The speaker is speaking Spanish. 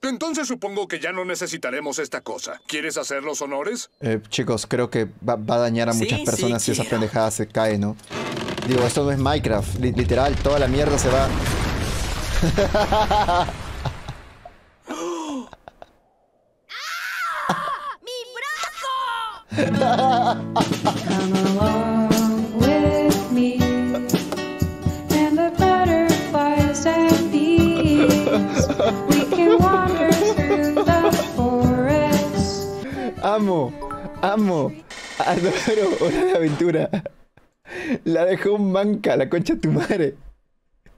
Entonces supongo que ya no necesitaremos esta cosa. ¿Quieres hacer los honores? Chicos, creo que va a dañar a muchas personas si esa pendejada se cae, ¿no? Digo, esto no es Minecraft. Literal, toda la mierda se va... Come along with me, and the butterflies and bees, we can wander through the forest. Amo, adoro Hora de Aventura. La dejó manca, la concha de tu madre.